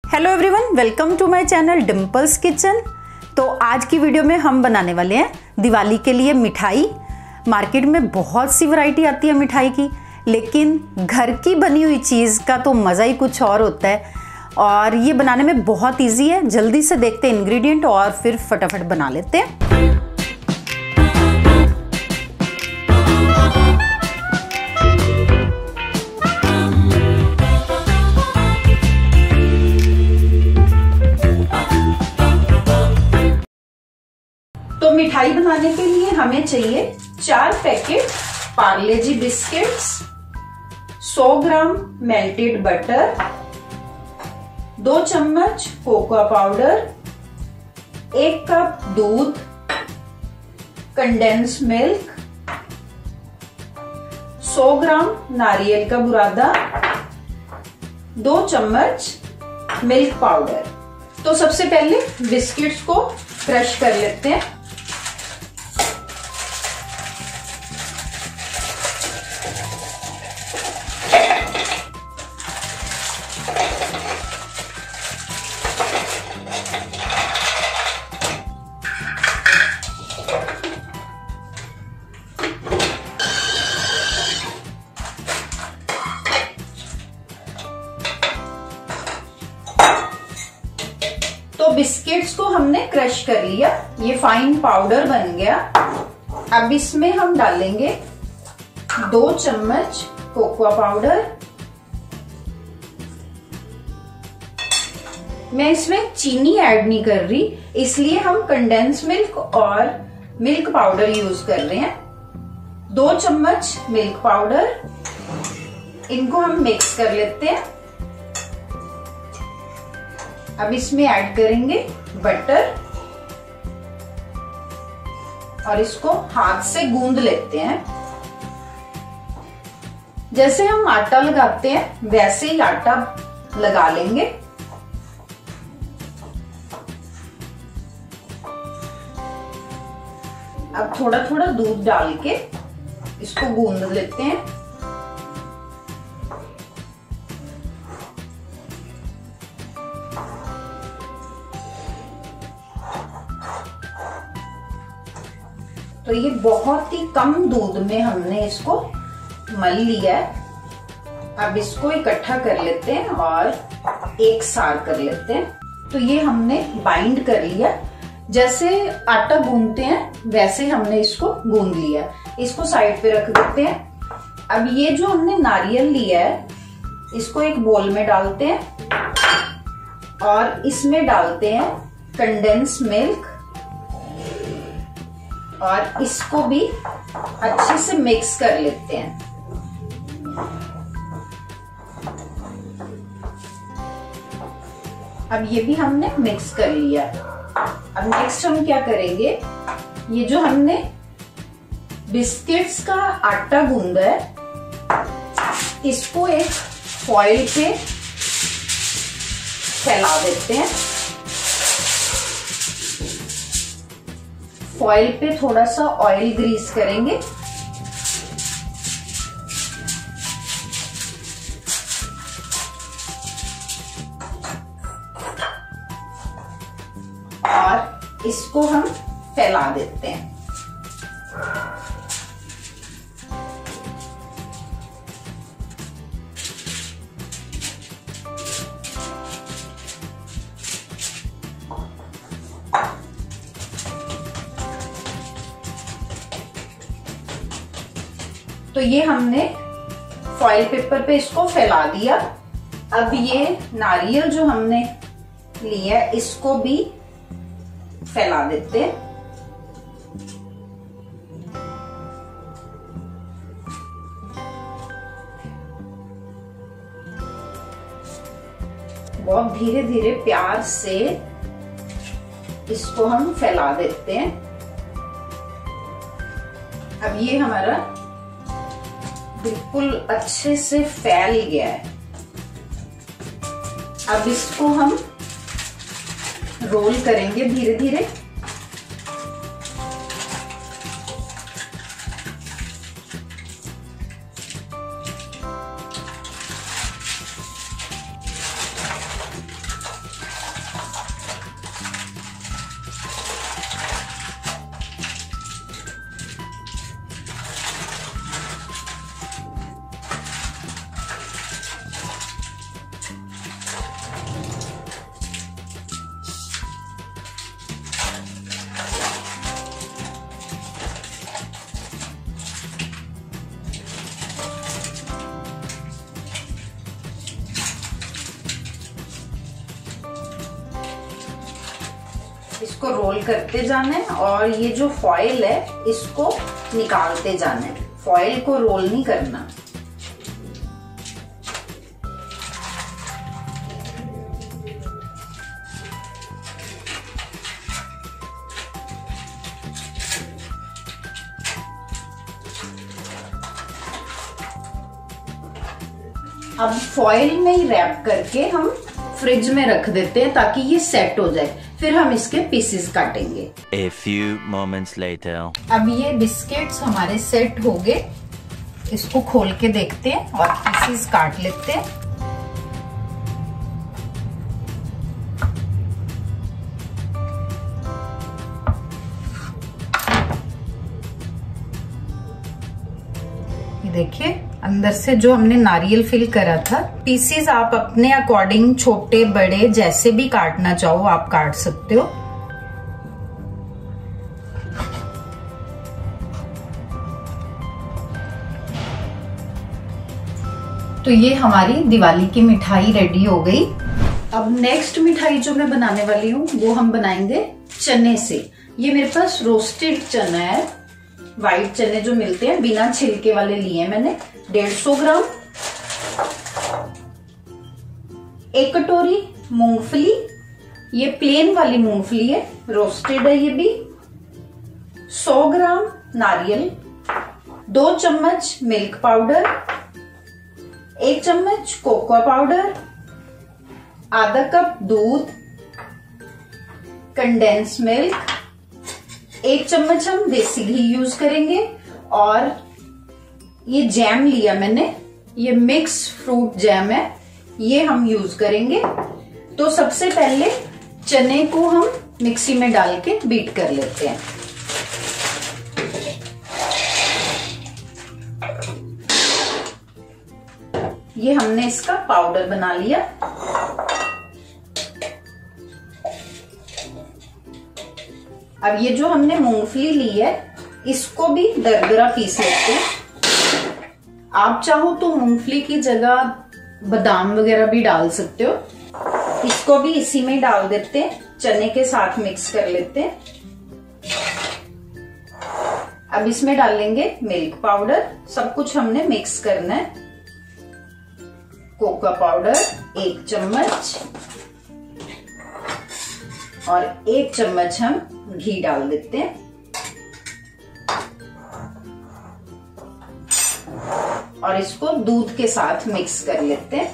Hello everyone, welcome to my channel Dimple's kitchen. तो आज की वीडियो में हम बनाने वाले हैं दिवाली के लिए मिठाई। मार्केट में बहुत सी वैरायटी आती है मिठाई की, लेकिन घर की बनी हुई चीज़ का तो मज़ा ही कुछ और होता है। और ये बनाने में बहुत इजी है। जल्दी से देखते हैं इंग्रेडिएंट और फिर फटाफट बना लेते हैं। तो मिठाई बनाने के लिए हमें चाहिए 4 packet Parle G biscuits, 100 gram melted butter, 2 चम्मच कोकोआ पाउडर, 1 कप दूध, कंडेंस मिल्क, 100 ग्राम नारियल का बुरादा, 2 चम्मच मिल्क पाउडर। तो सबसे पहले बिस्किट्स को क्रश कर लेते हैं। तो बिस्किट्स को हमने क्रश कर लिया, ये फाइन पाउडर बन गया। अब इसमें हम डालेंगे 2 चम्मच कोकोआ पाउडर। मैं इसमें चीनी ऐड नहीं कर रही, इसलिए हम कंडेंस मिल्क और मिल्क पाउडर यूज कर रहे हैं। 2 चम्मच मिल्क पाउडर, इनको हम मिक्स कर लेते हैं। अब इसमें ऐड करेंगे बटर और इसको हाथ से गूंद लेते हैं। जैसे हम आटा लगाते हैं वैसे ही आटा लगा लेंगे। अब थोड़ा थोड़ा दूध डाल के इसको गूंद लेते हैं। तो ये बहुत ही कम दूध में हमने इसको मल लिया है। अब इसको इकट्ठा कर लेते हैं और एक साथ कर लेते हैं। तो ये हमने बाइंड कर लिया, जैसे आटा गूंदते हैं वैसे हमने इसको गूंद लिया। इसको साइड पे रख देते हैं। अब ये जो हमने नारियल लिया है इसको एक बोल में डालते हैं और इसमें डालते हैं कंडेंस मिल्क और इसको भी अच्छे से मिक्स कर लेते हैं। अब ये भी हमने मिक्स कर लिया। अब नेक्स्ट हम क्या करेंगे, ये जो हमने बिस्किट्स का आटा गूंदा है इसको एक फॉइल पे फैला देते हैं। फॉइल पे थोड़ा सा ऑयल ग्रीस करेंगे और इसको हम फैला देते हैं। तो ये हमने फॉइल पेपर पे इसको फैला दिया। अब ये नारियल जो हमने लिया है इसको भी फैला देते हैं। बहुत धीरे धीरे प्यार से इसको हम फैला देते हैं। अब ये हमारा बिल्कुल अच्छे से फैल गया है। अब इसको हम रोल करेंगे धीरे धीरे। इसको रोल करते जाना है और ये जो फॉइल है इसको निकालते जाना है। फॉइल को रोल नहीं करना। अब फॉइल में ही रैप करके हम फ्रिज में रख देते हैं ताकि ये सेट हो जाए। फिर हम इसके पीसेस काटेंगे। A few moments later. अब ये बिस्किट्स हमारे सेट हो गए। इसको खोल के देखते हैं और पीसेस काट लेते हैं। ये देखिए अंदर से जो हमने नारियल फिल करा था। पीसेस आप अपने अकॉर्डिंग छोटे बड़े जैसे भी काटना चाहो आप काट सकते हो। तो ये हमारी दिवाली की मिठाई रेडी हो गई। अब नेक्स्ट मिठाई जो मैं बनाने वाली हूँ वो हम बनाएंगे चने से। ये मेरे पास रोस्टेड चना है, व्हाइट चने जो मिलते हैं बिना छिलके वाले लिए मैंने। 150 ग्राम। 1 कटोरी मूंगफली, ये प्लेन वाली मूंगफली है, रोस्टेड है ये भी। 100 ग्राम नारियल, 2 चम्मच मिल्क पाउडर, 1 चम्मच कोको पाउडर, आधा कप दूध, कंडेंस मिल्क, 1 चम्मच हम देसी घी यूज करेंगे। और ये जैम लिया मैंने, ये मिक्स फ्रूट जैम है, ये हम यूज करेंगे। तो सबसे पहले चने को हम मिक्सी में डाल के बीट कर लेते हैं। ये हमने इसका पाउडर बना लिया। अब ये जो हमने मूंगफली ली है इसको भी दरदरा पीस लेते हैं। आप चाहो तो मूंगफली की जगह बादाम वगैरह भी डाल सकते हो। इसको भी इसी में डाल देते हैं, चने के साथ मिक्स कर लेते हैं। अब इसमें डालेंगे मिल्क पाउडर, सब कुछ हमने मिक्स करना है। कोको पाउडर 1 चम्मच और 1 चम्मच हम घी डाल देते हैं। और इसको दूध के साथ मिक्स कर लेते हैं।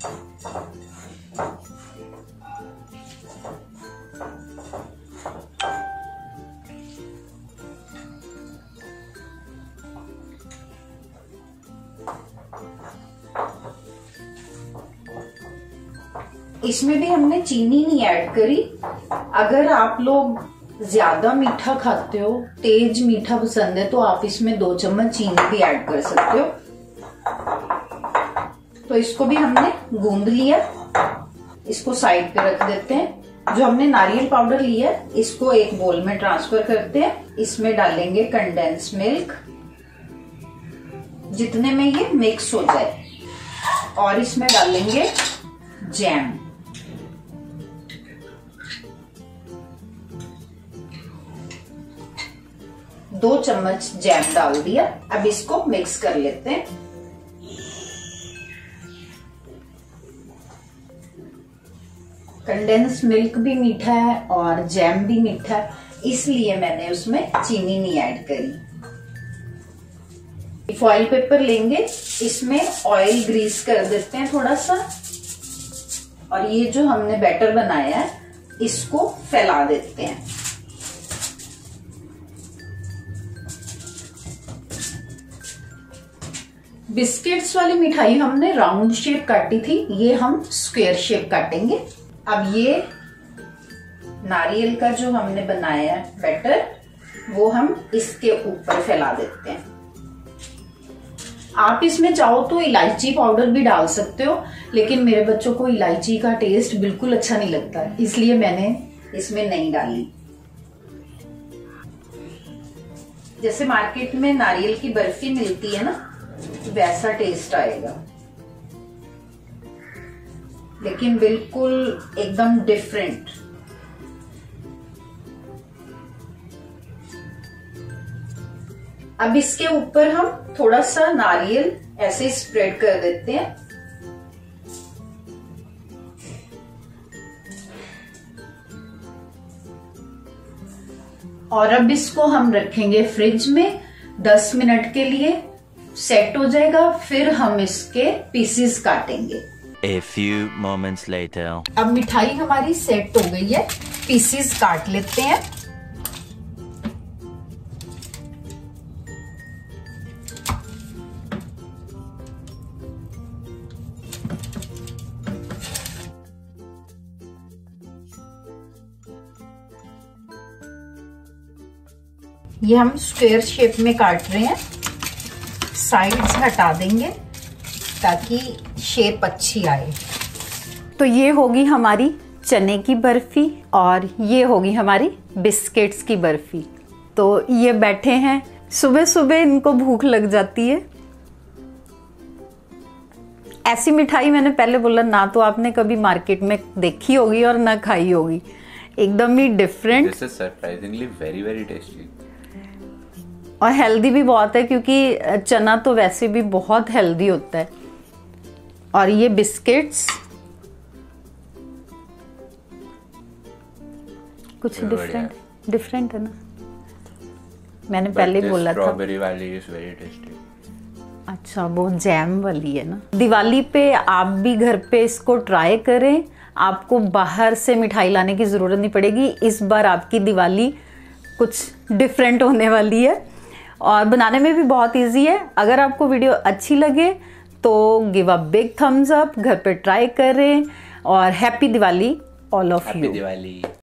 इसमें भी हमने चीनी नहीं ऐड करी। अगर आप लोग ज्यादा मीठा खाते हो, तेज मीठा पसंद है, तो आप इसमें 2 चम्मच चीनी भी ऐड कर सकते हो। तो इसको भी हमने गूंद लिया, इसको साइड पे रख देते हैं। जो हमने नारियल पाउडर लिया है इसको एक बोल में ट्रांसफर करते हैं। इसमें डालेंगे कंडेंस मिल्क जितने में ये मिक्स हो जाए, और इसमें डालेंगे जैम। दो चम्मच जैम डाल दिया। अब इसको मिक्स कर लेते हैं। कंडेंस मिल्क भी मीठा है और जैम भी मीठा है, इसलिए मैंने उसमें चीनी नहीं ऐड करी। फॉइल पेपर लेंगे, इसमें ऑयल ग्रीस कर देते हैं थोड़ा सा, और ये जो हमने बैटर बनाया है इसको फैला देते हैं। बिस्किट्स वाली मिठाई हमने राउंड शेप काटी थी, ये हम स्क्वायर शेप काटेंगे। अब ये नारियल का जो हमने बनाया है बैटर, वो हम इसके ऊपर फैला देते हैं। आप इसमें चाहो तो इलायची पाउडर भी डाल सकते हो, लेकिन मेरे बच्चों को इलायची का टेस्ट बिल्कुल अच्छा नहीं लगता, इसलिए मैंने इसमें नहीं डाली। जैसे मार्केट में नारियल की बर्फी मिलती है ना, वैसा टेस्ट आएगा, लेकिन बिल्कुल एकदम डिफरेंट। अब इसके ऊपर हम थोड़ा सा नारियल ऐसे स्प्रेड कर देते हैं। और अब इसको हम रखेंगे फ्रिज में 10 मिनट के लिए, सेट हो जाएगा। फिर हम इसके पीसेस काटेंगे। A few moments later. अब मिठाई हमारी सेट हो गई है, पीसेस काट लेते हैं। ये हम स्क्वायर शेप में काट रहे हैं, साइड्स हटा देंगे ताकि शेप अच्छी आए। तो ये होगी हमारी चने की बर्फी और ये होगी हमारी बिस्किट्स की बर्फी। तो ये बैठे हैं, सुबह सुबह इनको भूख लग जाती है। ऐसी मिठाई मैंने पहले बोला ना तो आपने कभी मार्केट में देखी होगी और ना खाई होगी, एकदम ही different. This is surprisingly very very tasty और हेल्दी भी बहुत है, क्योंकि चना तो वैसे भी बहुत हेल्दी होता है। और ये बिस्किट्स कुछ डिफरेंट है ना, मैंने पहले बोला था। स्ट्रॉबेरी वाली इज वेरी टेस्टी। अच्छा, वो जैम वाली है ना। दिवाली पे आप भी घर पे इसको ट्राई करें, आपको बाहर से मिठाई लाने की ज़रूरत नहीं पड़ेगी। इस बार आपकी दिवाली कुछ डिफरेंट होने वाली है और बनाने में भी बहुत इजी है। अगर आपको वीडियो अच्छी लगे तो give a big thumbs up, घर पे ट्राई करें और happy Diwali all of you. Happy Diwali.